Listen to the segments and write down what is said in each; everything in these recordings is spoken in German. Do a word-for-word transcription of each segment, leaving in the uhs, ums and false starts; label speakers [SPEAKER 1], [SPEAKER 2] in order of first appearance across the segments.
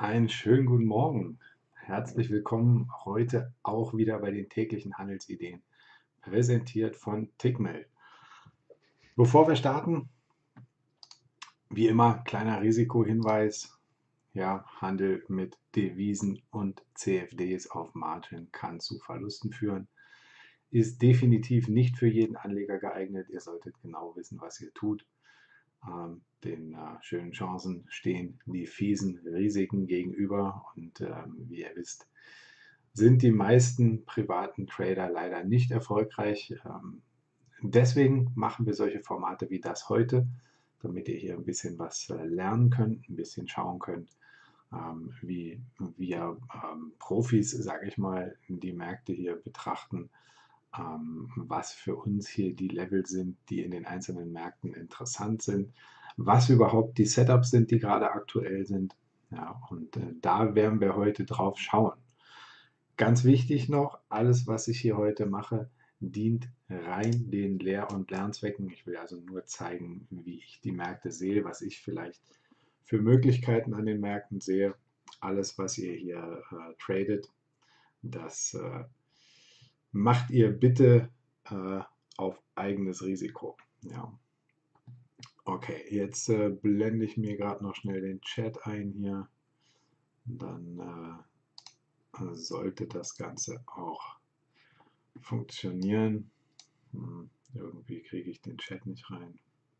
[SPEAKER 1] Einen schönen guten Morgen. Herzlich willkommen heute auch wieder bei den täglichen Handelsideen, präsentiert von Tickmill. Bevor wir starten, wie immer, kleiner Risikohinweis. Ja, Handel mit Devisen und C F Ds auf Margin kann zu Verlusten führen. Ist definitiv nicht für jeden Anleger geeignet. Ihr solltet genau wissen, was ihr tut. Ähm, den äh, schönen Chancen stehen die fiesen Risiken gegenüber. Und ähm, wie ihr wisst, sind die meisten privaten Trader leider nicht erfolgreich. Ähm, deswegen machen wir solche Formate wie das heute, damit ihr hier ein bisschen was äh, lernen könnt, ein bisschen schauen könnt, ähm, wie wir ähm, Profis, sage ich mal, die Märkte hier betrachten, ähm, was für uns hier die Level sind, die in den einzelnen Märkten interessant sind, was überhaupt die Setups sind, die gerade aktuell sind. Ja, und äh, da werden wir heute drauf schauen. Ganz wichtig noch, alles, was ich hier heute mache, dient rein den Lehr- und Lernzwecken. Ich will also nur zeigen, wie ich die Märkte sehe, was ich vielleicht für Möglichkeiten an den Märkten sehe. Alles, was ihr hier äh, tradet, das äh, macht ihr bitte äh, auf eigenes Risiko. Ja. Okay, jetzt äh, blende ich mir gerade noch schnell den Chat ein hier. Dann äh, sollte das Ganze auch funktionieren. Hm, irgendwie kriege ich den Chat nicht rein.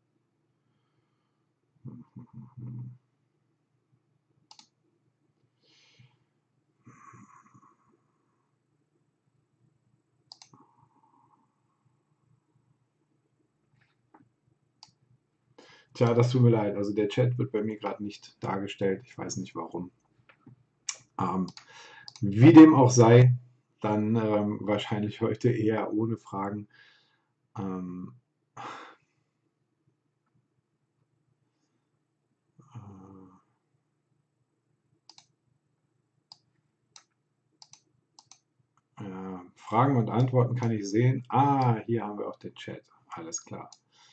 [SPEAKER 1] Hm, hm, hm, hm. Tja, das tut mir leid. Also der Chat wird bei mir gerade nicht dargestellt. Ich weiß nicht warum. Ähm, wie dem auch sei, dann ähm, wahrscheinlich heute eher ohne Fragen. Ähm, äh, äh, Fragen und Antworten kann ich sehen. Ah, hier haben wir auch den Chat. Alles klar.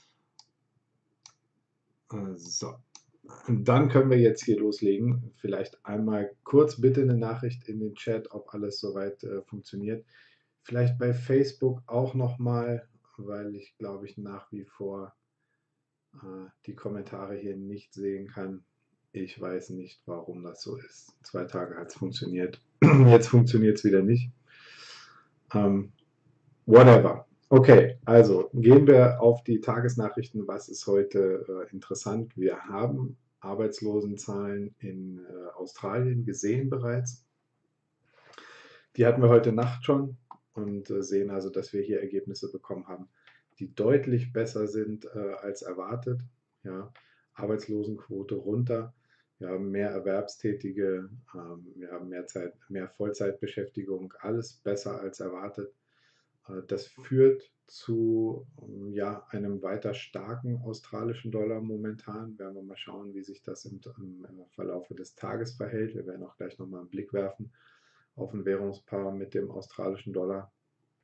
[SPEAKER 1] Äh, so. Und dann können wir jetzt hier loslegen. Vielleicht einmal kurz bitte eine Nachricht in den Chat, ob alles soweit äh, funktioniert. Vielleicht bei Facebook auch nochmal, weil ich glaube ich nach wie vor äh, die Kommentare hier nicht sehen kann. Ich weiß nicht, warum das so ist. Zwei Tage hat es funktioniert. Jetzt funktioniert es wieder nicht. Ähm, whatever. Okay, also gehen wir auf die Tagesnachrichten. Was ist heute äh, interessant? Wir haben Arbeitslosenzahlen in äh, Australien gesehen bereits. Die hatten wir heute Nacht schon und äh, sehen also, dass wir hier Ergebnisse bekommen haben, die deutlich besser sind äh, als erwartet. Ja, Arbeitslosenquote runter. Wir haben mehr Erwerbstätige, ähm, wir haben mehr Zeit, mehr Vollzeitbeschäftigung, alles besser als erwartet. Äh, das führt zu ähm, ja, einem weiter starken australischen Dollar momentan. Werden wir mal schauen, wie sich das im, im Verlaufe des Tages verhält. Wir werden auch gleich nochmal einen Blick werfen auf ein Währungspaar mit dem australischen Dollar.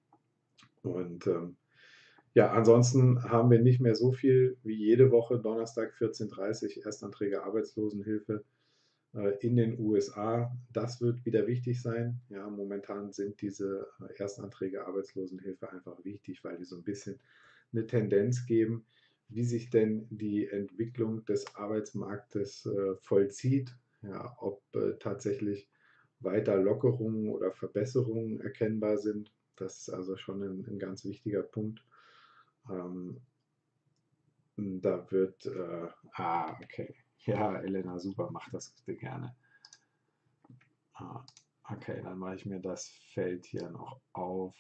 [SPEAKER 1] Und ähm, ja, ansonsten haben wir nicht mehr so viel wie jede Woche, Donnerstag vierzehn Uhr dreißig, Erstanträge Arbeitslosenhilfe äh, in den U S A. Das wird wieder wichtig sein. Ja, momentan sind diese äh, Erstanträge Arbeitslosenhilfe einfach wichtig, weil die so ein bisschen eine Tendenz geben, wie sich denn die Entwicklung des Arbeitsmarktes äh, vollzieht. Ja, ob äh, tatsächlich weiter Lockerungen oder Verbesserungen erkennbar sind. Das ist also schon ein, ein ganz wichtiger Punkt. Ähm, da wird, äh, ah, okay. Ja, Elena, super, mach das bitte gerne. Ah, okay, dann mache ich mir das Feld hier noch auf.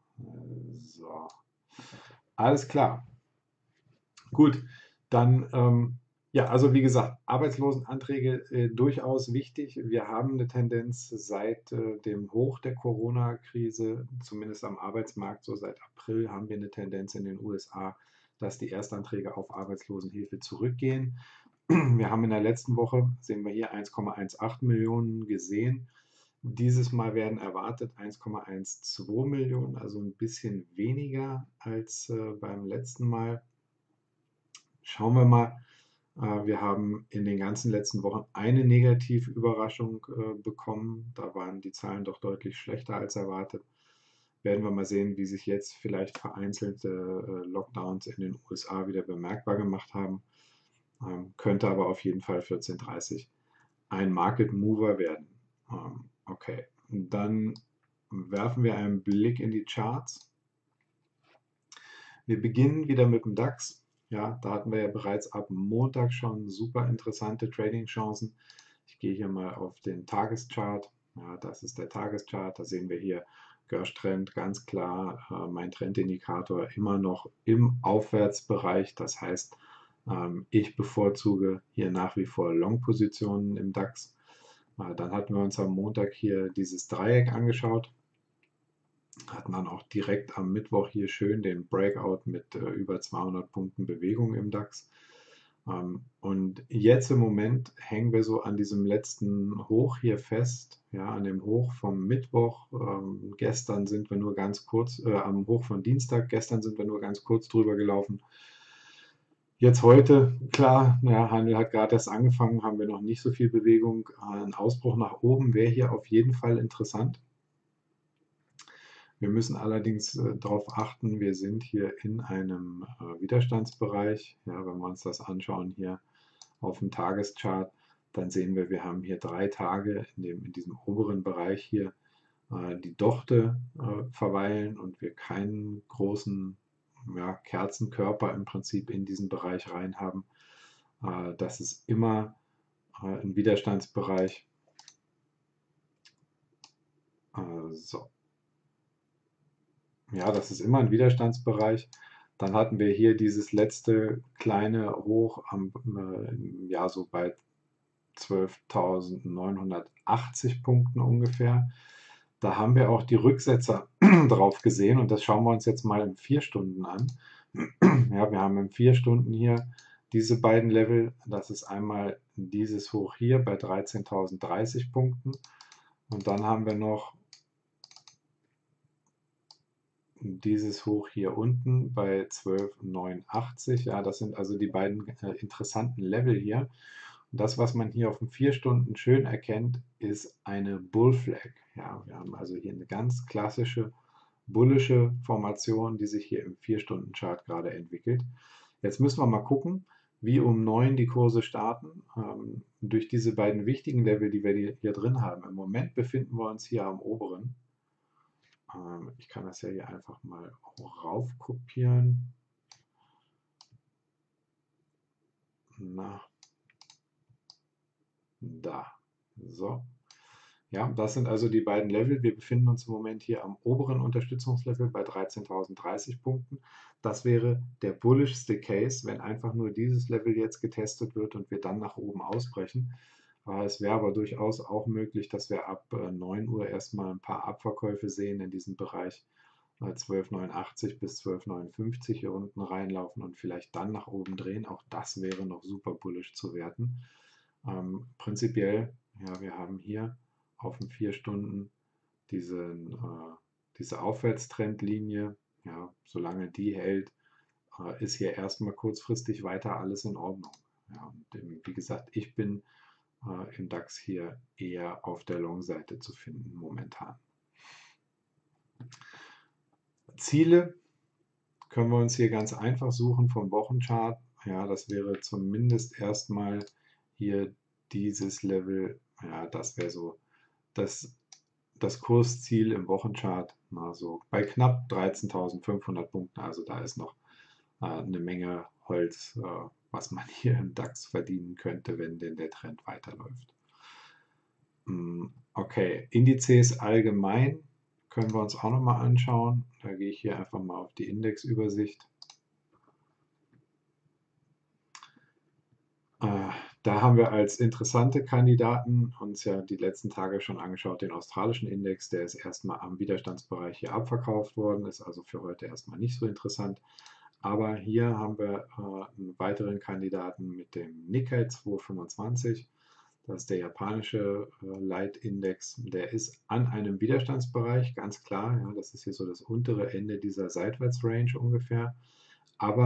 [SPEAKER 1] So, alles klar. Gut, dann, ähm, ja, also wie gesagt, Arbeitslosenanträge äh, durchaus wichtig. Wir haben eine Tendenz seit äh, dem Hoch der Corona-Krise, zumindest am Arbeitsmarkt, so seit April, haben wir eine Tendenz in den U S A, dass die Erstanträge auf Arbeitslosenhilfe zurückgehen. Wir haben in der letzten Woche, sehen wir hier, eins Komma achtzehn Millionen gesehen. Dieses Mal werden erwartet eins Komma zwölf Millionen, also ein bisschen weniger als äh, beim letzten Mal. Schauen wir mal. Äh, wir haben in den ganzen letzten Wochen eine Negativüberraschung äh, bekommen. Da waren die Zahlen doch deutlich schlechter als erwartet. Werden wir mal sehen, wie sich jetzt vielleicht vereinzelte äh, Lockdowns in den U S A wieder bemerkbar gemacht haben. Ähm, könnte aber auf jeden Fall vierzehn Uhr dreißig ein Market Mover werden. Ähm, okay, und dann werfen wir einen Blick in die Charts. Wir beginnen wieder mit dem DAX. Ja, da hatten wir ja bereits ab Montag schon super interessante Trading-Chancen. Ich gehe hier mal auf den Tageschart. Ja, das ist der Tageschart. Da sehen wir hier Gersh-Trend ganz klar. Äh, mein Trendindikator immer noch im Aufwärtsbereich. Das heißt, ähm, ich bevorzuge hier nach wie vor Long-Positionen im DAX. Äh, dann hatten wir uns am Montag hier dieses Dreieck angeschaut. Hatten dann auch direkt am Mittwoch hier schön den Breakout mit äh, über zweihundert Punkten Bewegung im DAX. Ähm, und jetzt im Moment hängen wir so an diesem letzten Hoch hier fest, ja, an dem Hoch vom Mittwoch. Ähm, gestern sind wir nur ganz kurz, äh, am Hoch von Dienstag, gestern sind wir nur ganz kurz drüber gelaufen. Jetzt heute, klar, ja, Handel hat gerade erst angefangen, haben wir noch nicht so viel Bewegung. Ein Ausbruch nach oben wäre hier auf jeden Fall interessant. Wir müssen allerdings äh, darauf achten, wir sind hier in einem äh, Widerstandsbereich. Ja, wenn wir uns das anschauen hier auf dem Tageschart, dann sehen wir, wir haben hier drei Tage in, dem, in diesem oberen Bereich hier äh, die Dochte äh, verweilen und wir keinen großen ja, Kerzenkörper im Prinzip in diesen Bereich rein haben. Äh, das ist immer äh, ein Widerstandsbereich. Äh, so. Ja, das ist immer ein Widerstandsbereich. Dann hatten wir hier dieses letzte kleine Hoch am, äh, ja, so bei zwölftausendneunhundertachtzig Punkten ungefähr. Da haben wir auch die Rücksetzer drauf gesehen und das schauen wir uns jetzt mal in vier Stunden an. Ja, wir haben in vier Stunden hier diese beiden Level. Das ist einmal dieses Hoch hier bei dreizehntausenddreißig Punkten und dann haben wir noch dieses Hoch hier unten bei zwölftausendneunundachtzig. Ja, das sind also die beiden äh, interessanten Level hier. Und das, was man hier auf den vier Stunden schön erkennt, ist eine Bull Flag. Ja, wir haben also hier eine ganz klassische bullische Formation, die sich hier im vier Stunden Chart gerade entwickelt. Jetzt müssen wir mal gucken, wie um neun die Kurse starten. Ähm, durch diese beiden wichtigen Level, die wir hier drin haben. Im Moment befinden wir uns hier am oberen. Ähm, ich kann das ja hier einfach mal rauf kopieren. Na, da. So. Ja, das sind also die beiden Level. Wir befinden uns im Moment hier am oberen Unterstützungslevel bei dreizehntausenddreißig Punkten. Das wäre der bullischste Case, wenn einfach nur dieses Level jetzt getestet wird und wir dann nach oben ausbrechen. Es wäre aber durchaus auch möglich, dass wir ab neun Uhr erstmal ein paar Abverkäufe sehen in diesem Bereich zwölfhundertneunundachtzig bis zwölfhundertneunundfünfzig hier unten reinlaufen und vielleicht dann nach oben drehen. Auch das wäre noch super bullisch zu werten. Ähm, prinzipiell, ja, wir haben hier auf den vier Stunden diesen, äh, diese Aufwärtstrendlinie. Ja, solange die hält, äh, ist hier erstmal kurzfristig weiter alles in Ordnung. Ja, und dem, wie gesagt, ich bin äh, im DAX hier eher auf der Long-Seite zu finden momentan. Ziele können wir uns hier ganz einfach suchen vom Wochenchart. Ja, das wäre zumindest erstmal hier dieses Level. Ja, das wäre so das, das Kursziel im Wochenchart. Also bei knapp dreizehntausendfünfhundert Punkten. Also da ist noch äh, eine Menge Holz, äh, was man hier im DAX verdienen könnte, wenn denn der Trend weiterläuft. Okay, Indizes allgemein können wir uns auch nochmal anschauen. Da gehe ich hier einfach mal auf die Indexübersicht. Äh, da haben wir als interessante Kandidaten uns ja die letzten Tage schon angeschaut, den australischen Index. Der ist erstmal am Widerstandsbereich hier abverkauft worden, ist also für heute erstmal nicht so interessant. Aber hier haben wir äh, einen weiteren Kandidaten mit dem Nikkei zweihundertfünfundzwanzig. Das ist der japanische äh, Leitindex. Der ist an einem Widerstandsbereich, ganz klar. Ja, das ist hier so das untere Ende dieser Seitwärtsrange ungefähr. Aber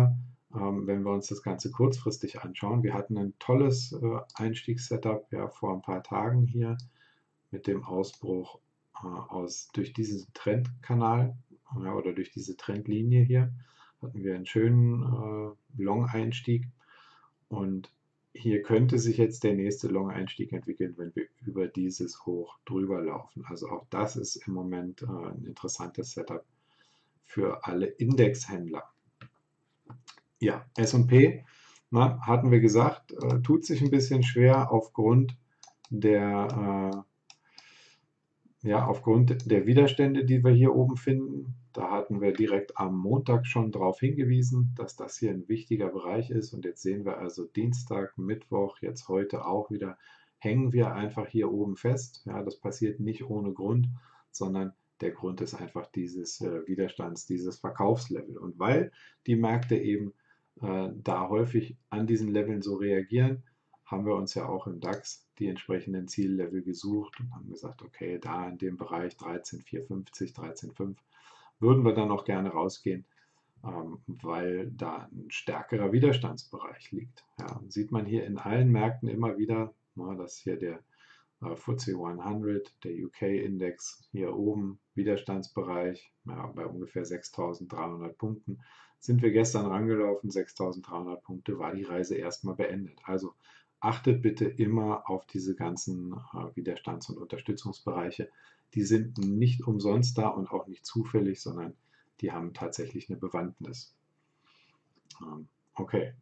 [SPEAKER 1] ähm, wenn wir uns das Ganze kurzfristig anschauen. Wir hatten ein tolles äh, Einstiegssetup ja vor ein paar Tagen hier mit dem Ausbruch äh, aus durch diesen Trendkanal ja, oder durch diese Trendlinie hier hatten wir einen schönen äh, Long-Einstieg und hier könnte sich jetzt der nächste Long-Einstieg entwickeln, wenn wir über dieses Hoch drüber laufen. Also auch das ist im Moment äh, ein interessantes Setup für alle Indexhändler. Ja, S und P, na, hatten wir gesagt, äh, tut sich ein bisschen schwer aufgrund der, äh, ja, aufgrund der Widerstände, die wir hier oben finden. Da hatten wir direkt am Montag schon darauf hingewiesen, dass das hier ein wichtiger Bereich ist. Und jetzt sehen wir also Dienstag, Mittwoch, jetzt heute auch wieder, hängen wir einfach hier oben fest. Ja, das passiert nicht ohne Grund, sondern der Grund ist einfach dieses äh, Widerstands, dieses Verkaufslevel. Und weil die Märkte eben äh, da häufig an diesen Leveln so reagieren, haben wir uns ja auch im DAX die entsprechenden Ziellevel gesucht und haben gesagt, okay, da in dem Bereich dreizehn Komma vierhundertfünfzig, dreizehn Komma fünf würden wir dann auch gerne rausgehen, ähm, weil da ein stärkerer Widerstandsbereich liegt. Ja, sieht man hier in allen Märkten immer wieder, na, dass hier der äh, F T S E hundert, der U K-Index hier oben, Widerstandsbereich, ja, bei ungefähr sechstausenddreihundert Punkten, sind wir gestern rangelaufen, sechstausenddreihundert Punkte, war die Reise erstmal beendet. Also achtet bitte immer auf diese ganzen äh, Widerstands- und Unterstützungsbereiche. Die sind nicht umsonst da und auch nicht zufällig, sondern die haben tatsächlich eine Bewandtnis. Ähm, okay.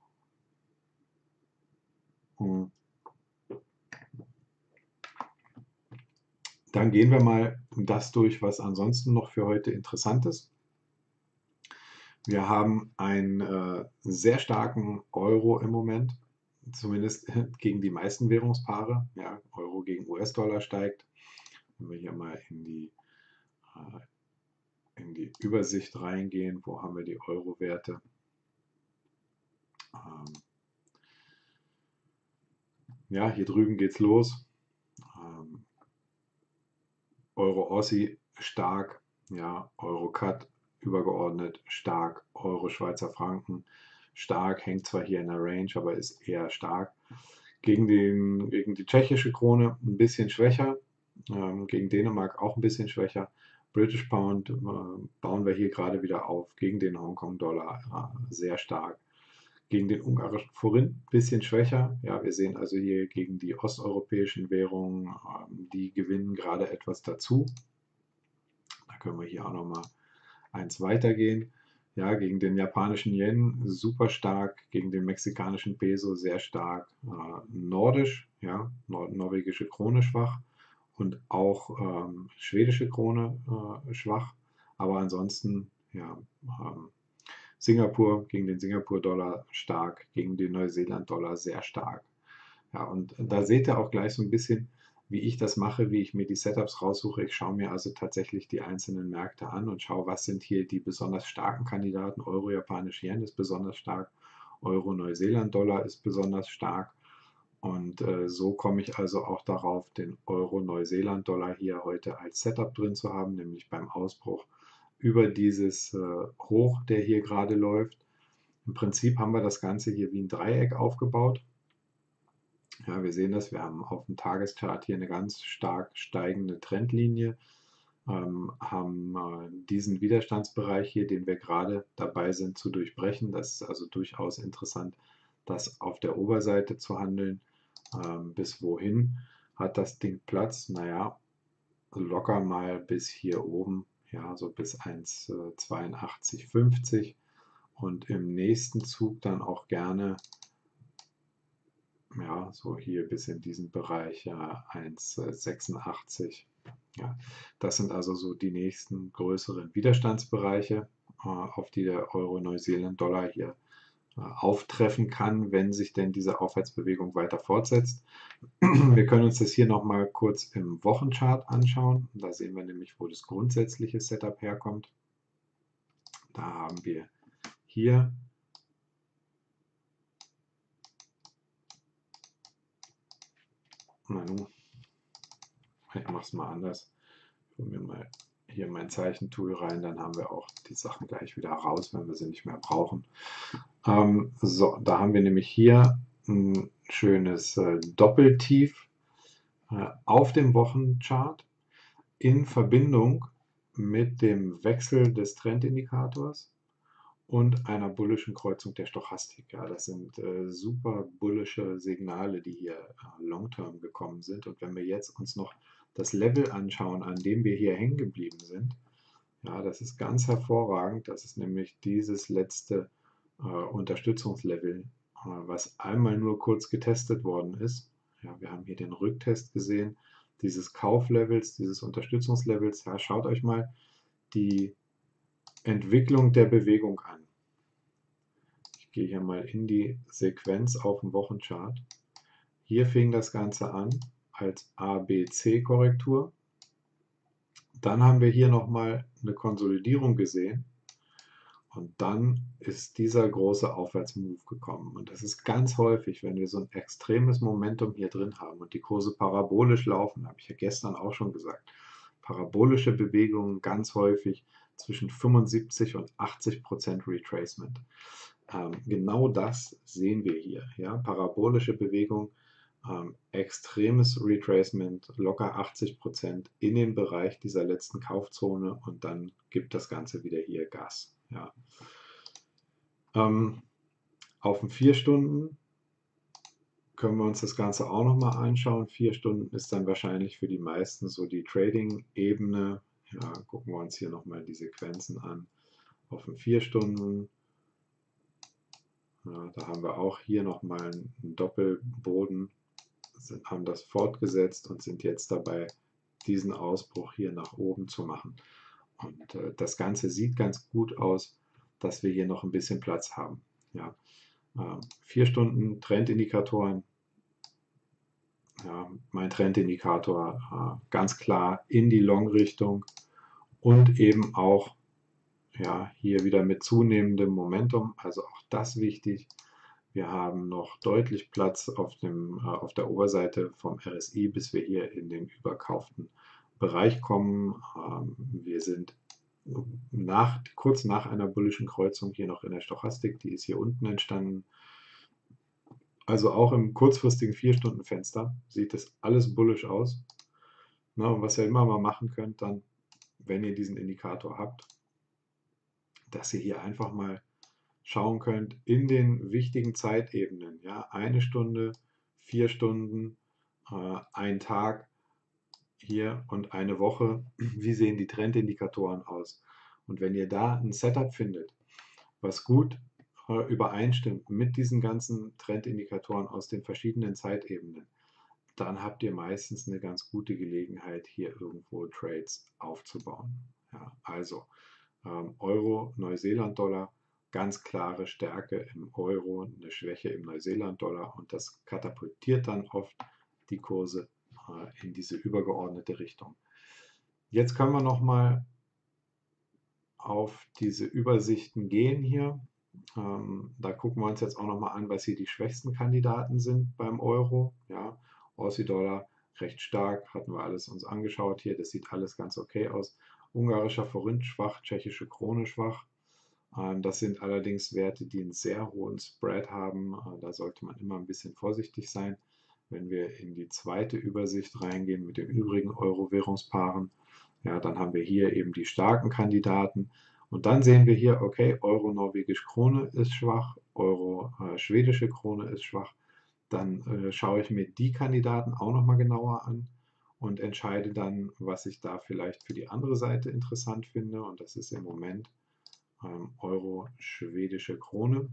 [SPEAKER 1] Hm. Dann gehen wir mal das durch, was ansonsten noch für heute interessant ist. Wir haben einen äh, sehr starken Euro im Moment, zumindest gegen die meisten Währungspaare. Ja, Euro gegen U S-Dollar steigt. Wenn wir hier mal in die, äh, in die Übersicht reingehen, wo haben wir die Euro-Werte? Ähm, ja, hier drüben geht es los. Ähm, Euro-Aussie stark, ja, Euro-Cut übergeordnet stark, Euro-Schweizer Franken stark, hängt zwar hier in der Range, aber ist eher stark. Gegen, den, gegen die tschechische Krone ein bisschen schwächer, ähm, gegen Dänemark auch ein bisschen schwächer. British Pound äh, bauen wir hier gerade wieder auf, gegen den Hongkong-Dollar äh, sehr stark. Gegen den ungarischen Forint ein bisschen schwächer. Ja, wir sehen also hier gegen die osteuropäischen Währungen, ähm, die gewinnen gerade etwas dazu. Da können wir hier auch nochmal eins weitergehen. Ja, gegen den japanischen Yen super stark, gegen den mexikanischen Peso sehr stark, äh, nordisch, ja, nor norwegische Krone schwach und auch ähm, schwedische Krone äh, schwach, aber ansonsten, ja, ähm, Singapur gegen den Singapur-Dollar stark, gegen den Neuseeland-Dollar sehr stark. Ja, und da seht ihr auch gleich so ein bisschen, wie ich das mache, wie ich mir die Setups raussuche. Ich schaue mir also tatsächlich die einzelnen Märkte an und schaue, was sind hier die besonders starken Kandidaten. Euro, Japanisch Yen ist besonders stark, Euro, Neuseeland-Dollar ist besonders stark. Und äh, so komme ich also auch darauf, den Euro-Neuseeland-Dollar hier heute als Setup drin zu haben, nämlich beim Ausbruch über dieses äh, Hoch, der hier gerade läuft. Im Prinzip haben wir das Ganze hier wie ein Dreieck aufgebaut. Ja, wir sehen das, wir haben auf dem Tageschart hier eine ganz stark steigende Trendlinie, ähm, haben äh, diesen Widerstandsbereich hier, den wir gerade dabei sind zu durchbrechen. Das ist also durchaus interessant, das auf der Oberseite zu handeln. Ähm, bis wohin hat das Ding Platz? Naja, locker mal bis hier oben, ja, so bis eins Komma zweiundachtzig fünfzig und im nächsten Zug dann auch gerne, ja, so hier bis in diesen Bereich, ja, eins Komma sechsundachtzig. Ja, das sind also so die nächsten größeren Widerstandsbereiche, äh, auf die der Euro-Neuseeland-Dollar hier äh, auftreffen kann, wenn sich denn diese Aufwärtsbewegung weiter fortsetzt. Wir können uns das hier nochmal kurz im Wochenchart anschauen. Da sehen wir nämlich, wo das grundsätzliche Setup herkommt. Da haben wir hier na nun, ich mache es mal anders. Ich hole mir mal hier mein Zeichentool rein, dann haben wir auch die Sachen gleich wieder raus, wenn wir sie nicht mehr brauchen. Ähm, so, da haben wir nämlich hier ein schönes äh, Doppeltief äh, auf dem Wochenchart in Verbindung mit dem Wechsel des Trendindikators und einer bullischen Kreuzung der Stochastik. Ja, das sind äh, super bullische Signale, die hier äh, long-term gekommen sind. Und wenn wir jetzt uns noch das Level anschauen, an dem wir hier hängen geblieben sind, ja, das ist ganz hervorragend. Das ist nämlich dieses letzte äh, Unterstützungslevel, äh, was einmal nur kurz getestet worden ist. Ja, wir haben hier den Rücktest gesehen, dieses Kauflevels, dieses Unterstützungslevels. Ja, schaut euch mal die Entwicklung der Bewegung an. Ich gehe hier mal in die Sequenz auf dem Wochenchart. Hier fing das Ganze an als A B C-Korrektur. Dann haben wir hier nochmal eine Konsolidierung gesehen. Und dann ist dieser große Aufwärtsmove gekommen. Und das ist ganz häufig, wenn wir so ein extremes Momentum hier drin haben und die Kurse parabolisch laufen, habe ich ja gestern auch schon gesagt. Parabolische Bewegungen ganz häufig zwischen fünfundsiebzig und achtzig Prozent Retracement. Ähm, genau das sehen wir hier. Ja? Parabolische Bewegung, ähm, extremes Retracement, locker achtzig Prozent in den Bereich dieser letzten Kaufzone und dann gibt das Ganze wieder hier Gas. Ja. Ähm, auf dem vier Stunden können wir uns das Ganze auch nochmal anschauen. vier Stunden ist dann wahrscheinlich für die meisten so die Trading-Ebene. Ja, gucken wir uns hier nochmal die Sequenzen an. Auf dem vier Stunden, ja, da haben wir auch hier nochmal einen Doppelboden, sind, haben das fortgesetzt und sind jetzt dabei, diesen Ausbruch hier nach oben zu machen. Und äh, das Ganze sieht ganz gut aus, dass wir hier noch ein bisschen Platz haben. Ja, äh, vier Stunden Trendindikatoren. Ja, mein Trendindikator äh, ganz klar in die Long-Richtung und eben auch ja, hier wieder mit zunehmendem Momentum. Also auch das wichtig. Wir haben noch deutlich Platz auf, dem, äh, auf der Oberseite vom R S I, bis wir hier in den überkauften Bereich kommen. Ähm, wir sind nach, kurz nach einer bullischen Kreuzung hier noch in der Stochastik, die ist hier unten entstanden. Also auch im kurzfristigen vier Stunden Fenster sieht das alles bullisch aus. Na, und was ihr immer mal machen könnt, dann, wenn ihr diesen Indikator habt, dass ihr hier einfach mal schauen könnt in den wichtigen Zeitebenen. Ja, eine Stunde, vier Stunden, äh, ein Tag hier und eine Woche. Wie sehen die Trendindikatoren aus? Und wenn ihr da ein Setup findet, was gut äh, übereinstimmt mit diesen ganzen Trendindikatoren aus den verschiedenen Zeitebenen, dann habt ihr meistens eine ganz gute Gelegenheit, hier irgendwo Trades aufzubauen. Ja, also ähm, Euro, Neuseeland-Dollar, ganz klare Stärke im Euro, eine Schwäche im Neuseeland-Dollar und das katapultiert dann oft die Kurse äh, in diese übergeordnete Richtung. Jetzt können wir noch mal auf diese Übersichten gehen hier. Ähm, da gucken wir uns jetzt auch noch mal an, was hier die schwächsten Kandidaten sind beim Euro. Ja, Aussie-Dollar recht stark, hatten wir alles uns angeschaut hier. Das sieht alles ganz okay aus. Ungarischer Forint schwach, tschechische Krone schwach. Ähm, das sind allerdings Werte, die einen sehr hohen Spread haben. Äh, da sollte man immer ein bisschen vorsichtig sein. Wenn wir in die zweite Übersicht reingehen mit den übrigen Euro-Währungspaaren, ja, dann haben wir hier eben die starken Kandidaten. Und dann sehen wir hier, okay, Euro norwegisch Krone ist schwach, Euro äh, schwedische Krone ist schwach. Dann äh, schaue ich mir die Kandidaten auch nochmal genauer an und entscheide dann, was ich da vielleicht für die andere Seite interessant finde. Und das ist im Moment ähm, Euro schwedische Krone.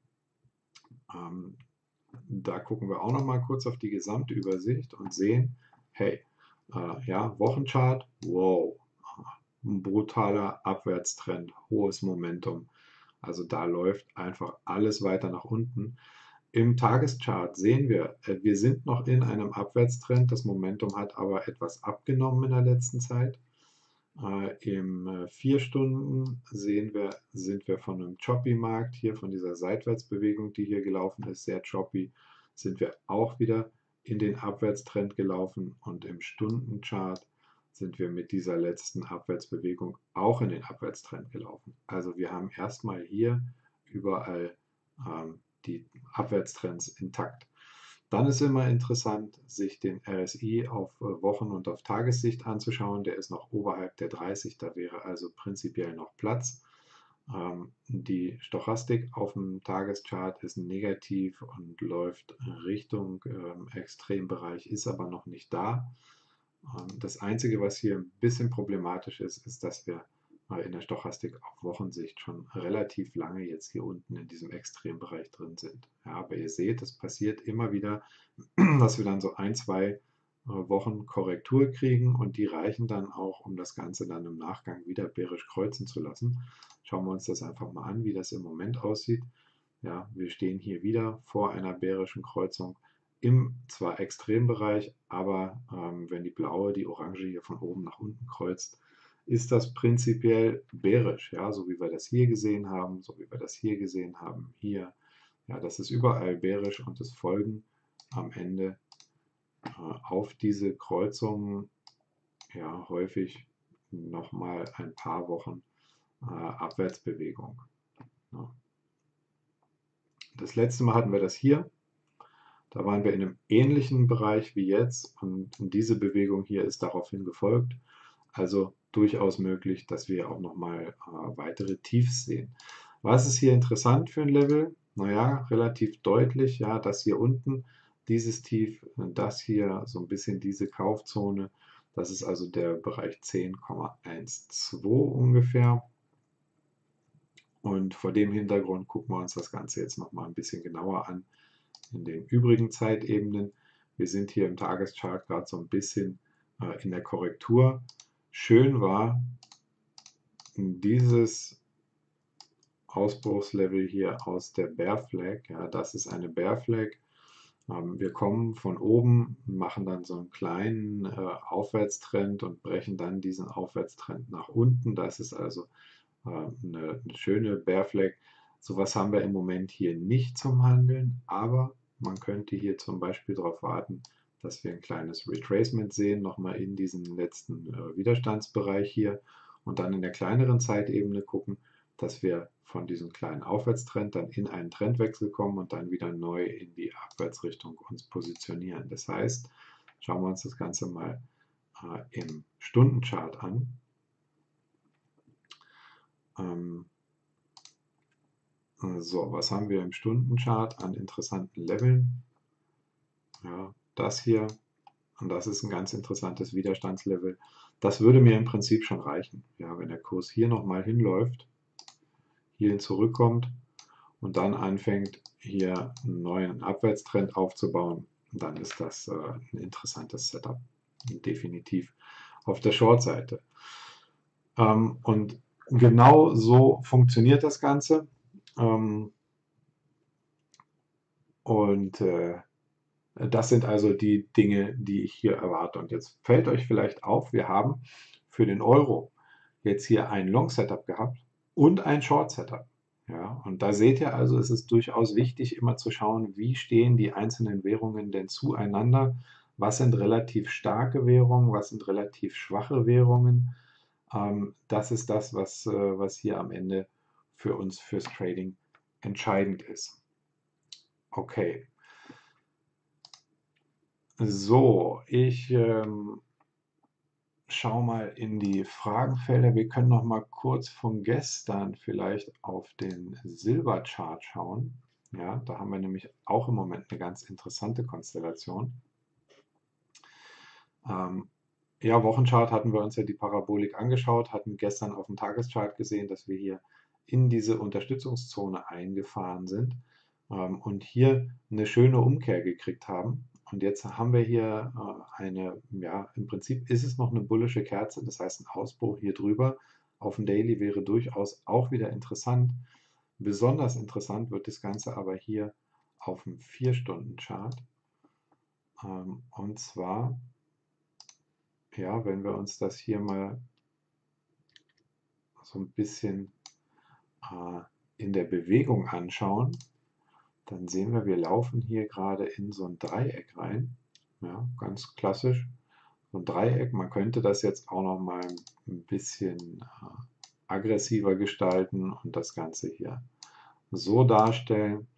[SPEAKER 1] Ähm, da gucken wir auch nochmal kurz auf die gesamte Übersicht und sehen, hey, äh, ja, Wochenchart, wow, ein brutaler Abwärtstrend, hohes Momentum. Also da läuft einfach alles weiter nach unten. Im Tageschart sehen wir, äh, wir sind noch in einem Abwärtstrend. Das Momentum hat aber etwas abgenommen in der letzten Zeit. Äh, Im äh, vier Stunden sehen wir, sind wir von einem Choppy-Markt, hier von dieser Seitwärtsbewegung, die hier gelaufen ist, sehr choppy, sind wir auch wieder in den Abwärtstrend gelaufen und im Stundenchart sind wir mit dieser letzten Abwärtsbewegung auch in den Abwärtstrend gelaufen. Also wir haben erstmal hier überall ähm, die Abwärtstrends intakt. Dann ist immer interessant, sich den R S I auf Wochen- und auf Tagessicht anzuschauen. Der ist noch oberhalb der dreißig, da wäre also prinzipiell noch Platz. Ähm, die Stochastik auf dem Tageschart ist negativ und läuft Richtung ähm, Extrembereich, ist aber noch nicht da. Ähm, das Einzige, was hier ein bisschen problematisch ist, ist, dass wir in der Stochastik auf Wochensicht schon relativ lange jetzt hier unten in diesem Extrembereich drin sind. Ja, aber ihr seht, es passiert immer wieder, dass wir dann so ein, zwei Wochen Korrektur kriegen und die reichen dann auch, um das Ganze dann im Nachgang wieder bärisch kreuzen zu lassen. Schauen wir uns das einfach mal an, wie das im Moment aussieht. Ja, wir stehen hier wieder vor einer bärischen Kreuzung im zwar Extrembereich, aber ähm, wenn die blaue, die orange hier von oben nach unten kreuzt, ist das prinzipiell bärisch, ja, so wie wir das hier gesehen haben, so wie wir das hier gesehen haben, hier. Ja, das ist überall bärisch und es folgen am Ende äh, auf diese Kreuzungen ja häufig nochmal ein paar Wochen äh, Abwärtsbewegung. Ja. Das letzte Mal hatten wir das hier. Da waren wir in einem ähnlichen Bereich wie jetzt und diese Bewegung hier ist daraufhin gefolgt. Also durchaus möglich, dass wir auch nochmal äh, weitere Tiefs sehen. Was ist hier interessant für ein Level? Naja, relativ deutlich, ja, dass hier unten dieses Tief, das hier so ein bisschen diese Kaufzone, das ist also der Bereich zehn Komma zwölf ungefähr. Und vor dem Hintergrund gucken wir uns das Ganze jetzt nochmal ein bisschen genauer an in den übrigen Zeitebenen. Wir sind hier im Tageschart gerade so ein bisschen äh, in der Korrektur. Schön war dieses Ausbruchslevel hier aus der Bear Flag. Ja, das ist eine Bear Flag. Ähm, wir kommen von oben, machen dann so einen kleinen äh, Aufwärtstrend und brechen dann diesen Aufwärtstrend nach unten. Das ist also äh, eine, eine schöne Bear Flag. Sowas haben wir im Moment hier nicht zum Handeln, aber man könnte hier zum Beispiel darauf warten, dass wir ein kleines Retracement sehen, nochmal in diesen letzten äh, Widerstandsbereich hier und dann in der kleineren Zeitebene gucken, dass wir von diesem kleinen Aufwärtstrend dann in einen Trendwechsel kommen und dann wieder neu in die Abwärtsrichtung uns positionieren. Das heißt, schauen wir uns das Ganze mal äh, im Stundenchart an. Ähm, so, was haben wir im Stundenchart an interessanten Leveln? Ja, das hier. Und das ist ein ganz interessantes Widerstandslevel. Das würde mir im Prinzip schon reichen. Ja, wenn der Kurs hier nochmal hinläuft, hierhin zurückkommt und dann anfängt, hier einen neuen Abwärtstrend aufzubauen, dann ist das äh, ein interessantes Setup. Definitiv auf der Short-Seite. Ähm, und genau so funktioniert das Ganze. Ähm, und äh, Das sind also die Dinge, die ich hier erwarte. Und jetzt fällt euch vielleicht auf, wir haben für den Euro jetzt hier ein Long-Setup gehabt und ein Short-Setup. Ja, und da seht ihr also, es ist durchaus wichtig, immer zu schauen, wie stehen die einzelnen Währungen denn zueinander. Was sind relativ starke Währungen, was sind relativ schwache Währungen. Ähm, das ist das, was, äh, was hier am Ende für uns fürs Trading entscheidend ist. Okay. So, ich ähm, schaue mal in die Fragenfelder. Wir können noch mal kurz von gestern vielleicht auf den Silberchart schauen. Ja, da haben wir nämlich auch im Moment eine ganz interessante Konstellation. Ähm, ja, Wochenchart hatten wir uns ja die Parabolik angeschaut, hatten gestern auf dem Tageschart gesehen, dass wir hier in diese Unterstützungszone eingefahren sind ähm, und hier eine schöne Umkehr gekriegt haben. Und jetzt haben wir hier äh, eine, ja, im Prinzip ist es noch eine bullische Kerze, das heißt ein Ausbruch hier drüber. Auf dem Daily wäre durchaus auch wieder interessant. Besonders interessant wird das Ganze aber hier auf dem vier Stunden Chart. Ähm, und zwar, ja, wenn wir uns das hier mal so ein bisschen äh, in der Bewegung anschauen, dann sehen wir, wir laufen hier gerade in so ein Dreieck rein. Ja, ganz klassisch. so ein Dreieck. Man könnte das jetzt auch noch mal ein bisschen äh, aggressiver gestalten und das Ganze hier so darstellen.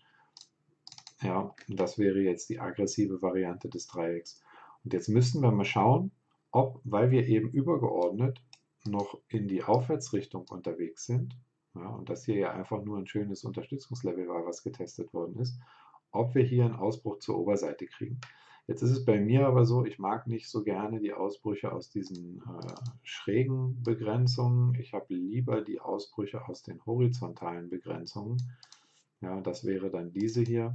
[SPEAKER 1] Ja, das wäre jetzt die aggressive Variante des Dreiecks. Und jetzt müssten wir mal schauen, ob, weil wir eben übergeordnet noch in die Aufwärtsrichtung unterwegs sind, ja, und das hier ja einfach nur ein schönes Unterstützungslevel war, was getestet worden ist, ob wir hier einen Ausbruch zur Oberseite kriegen. Jetzt ist es bei mir aber so, ich mag nicht so gerne die Ausbrüche aus diesen äh, schrägen Begrenzungen. Ich habe lieber die Ausbrüche aus den horizontalen Begrenzungen. Ja, das wäre dann diese hier.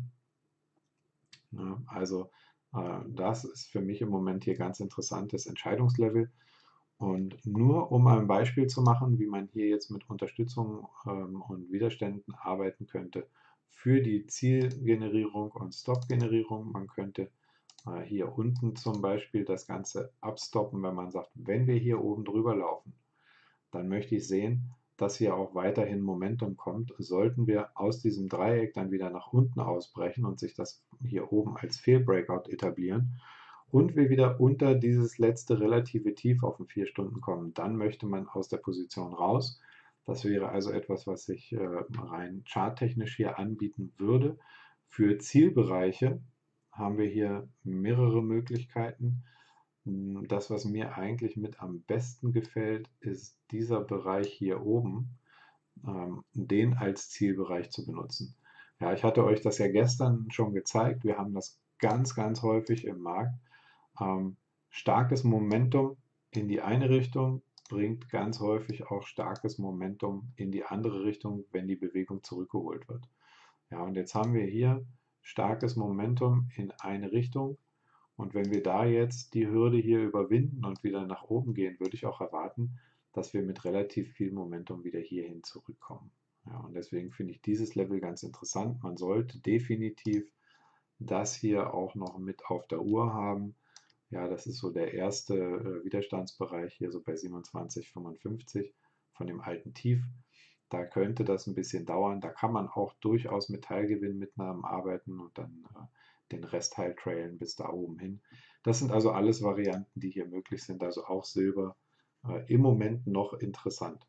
[SPEAKER 1] Ja, also äh, das ist für mich im Moment hier ganz interessantes Entscheidungslevel. Und nur um ein Beispiel zu machen, wie man hier jetzt mit Unterstützung ähm, und Widerständen arbeiten könnte für die Zielgenerierung und Stop-Generierung. Man könnte äh, hier unten zum Beispiel das Ganze abstoppen, wenn man sagt, wenn wir hier oben drüber laufen, dann möchte ich sehen, dass hier auch weiterhin Momentum kommt. Sollten wir aus diesem Dreieck dann wieder nach unten ausbrechen und sich das hier oben als Fehlbreakout etablieren und wir wieder unter dieses letzte relative Tief auf den vier Stunden kommen, dann möchte man aus der Position raus. Das wäre also etwas, was sich äh, rein charttechnisch hier anbieten würde. Für Zielbereiche haben wir hier mehrere Möglichkeiten. Das, was mir eigentlich mit am besten gefällt, ist dieser Bereich hier oben, ähm, den als Zielbereich zu benutzen. Ja, ich hatte euch das ja gestern schon gezeigt. Wir haben das ganz, ganz häufig im Markt. Ähm, starkes Momentum in die eine Richtung bringt ganz häufig auch starkes Momentum in die andere Richtung, wenn die Bewegung zurückgeholt wird. Ja, und jetzt haben wir hier starkes Momentum in eine Richtung. Und wenn wir da jetzt die Hürde hier überwinden und wieder nach oben gehen, würde ich auch erwarten, dass wir mit relativ viel Momentum wieder hierhin zurückkommen. Ja, und deswegen finde ich dieses Level ganz interessant. Man sollte definitiv das hier auch noch mit auf der Uhr haben. Ja, das ist so der erste äh, Widerstandsbereich hier so bei siebenundzwanzig Komma fünfundfünfzig von dem alten Tief. Da könnte das ein bisschen dauern. Da kann man auch durchaus mit Teilgewinnmitnahmen arbeiten und dann äh, den Rest halt trailen bis da oben hin. Das sind also alles Varianten, die hier möglich sind. Also auch Silber äh, im Moment noch interessant.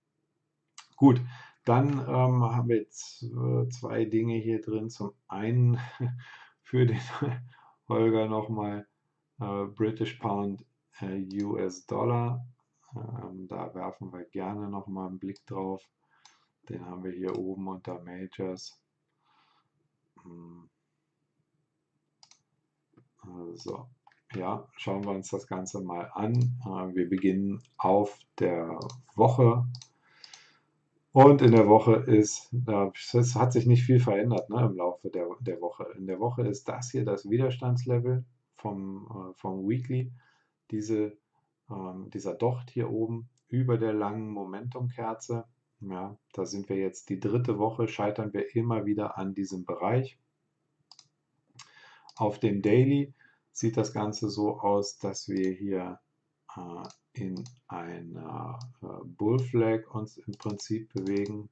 [SPEAKER 1] Gut, dann ähm, haben wir jetzt äh, zwei Dinge hier drin. Zum einen für den Holger nochmal äh, British Pound, äh, U S Dollar. Ähm, da werfen wir gerne nochmal einen Blick drauf. Den haben wir hier oben unter Majors. Hm. So, ja, schauen wir uns das Ganze mal an. Äh, wir beginnen auf der Woche. Und in der Woche ist, es hat sich nicht viel verändert, ne, im Laufe der, der Woche. In der Woche ist das hier das Widerstandslevel vom, äh, vom Weekly. Diese, ähm, dieser Docht hier oben über der langen Momentumkerze. Ja, da sind wir jetzt die dritte Woche, scheitern wir immer wieder an diesem Bereich. Auf dem Daily sieht das Ganze so aus, dass wir hier äh, in einer äh, Bull Flag uns im Prinzip bewegen.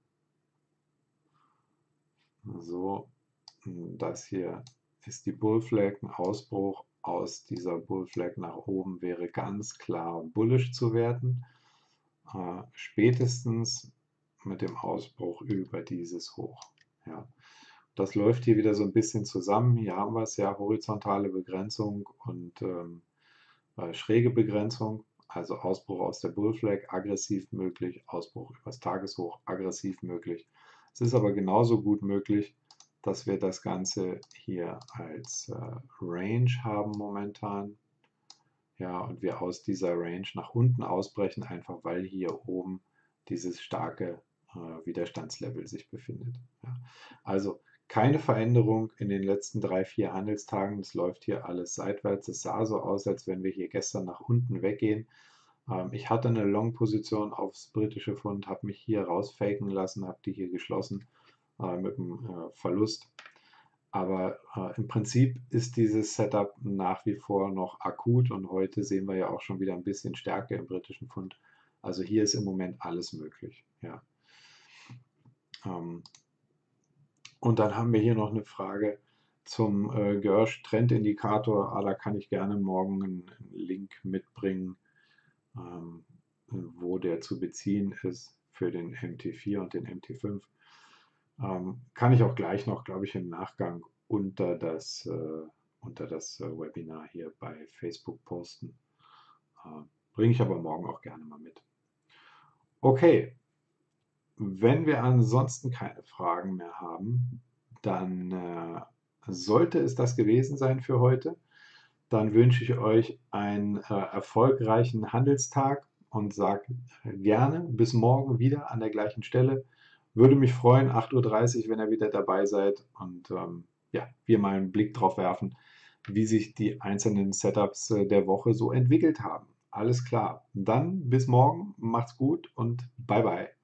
[SPEAKER 1] So, das hier ist die Bull Flag. Ein Ausbruch aus dieser Bull Flag nach oben wäre ganz klar bullish zu werten. Äh, spätestens mit dem Ausbruch über dieses Hoch. Ja. Das läuft hier wieder so ein bisschen zusammen. Hier haben wir es ja, horizontale Begrenzung und ähm, äh, schräge Begrenzung, also Ausbruch aus der Bull Flag, aggressiv möglich, Ausbruch übers Tageshoch, aggressiv möglich. Es ist aber genauso gut möglich, dass wir das Ganze hier als äh, Range haben momentan. Ja, und wir aus dieser Range nach unten ausbrechen, einfach weil hier oben dieses starke äh, Widerstandslevel sich befindet. Ja. Also keine Veränderung in den letzten drei, vier Handelstagen. Es läuft hier alles seitwärts. Es sah so aus, als wenn wir hier gestern nach unten weggehen. Ähm, ich hatte eine Long-Position aufs britische Pfund, habe mich hier rausfaken lassen, habe die hier geschlossen äh, mit einem äh, Verlust. Aber äh, im Prinzip ist dieses Setup nach wie vor noch akut und heute sehen wir ja auch schon wieder ein bisschen Stärke im britischen Pfund. Also hier ist im Moment alles möglich. Ja. Ähm, und dann haben wir hier noch eine Frage zum äh, Gersh-Trendindikator, ah, da kann ich gerne morgen einen, einen Link mitbringen, ähm, wo der zu beziehen ist für den M T vier und den M T fünf. Ähm, kann ich auch gleich noch, glaube ich, im Nachgang unter das, äh, unter das äh, Webinar hier bei Facebook posten. Äh, bringe ich aber morgen auch gerne mal mit. Okay, wenn wir ansonsten keine Fragen mehr haben, dann äh, sollte es das gewesen sein für heute. Dann wünsche ich euch einen äh, erfolgreichen Handelstag und sage gerne bis morgen wieder an der gleichen Stelle. Würde mich freuen, acht Uhr dreißig, wenn ihr wieder dabei seid und ähm, ja, wir mal einen Blick drauf werfen, wie sich die einzelnen Setups äh, der Woche so entwickelt haben. Alles klar. Dann bis morgen, macht's gut und bye bye.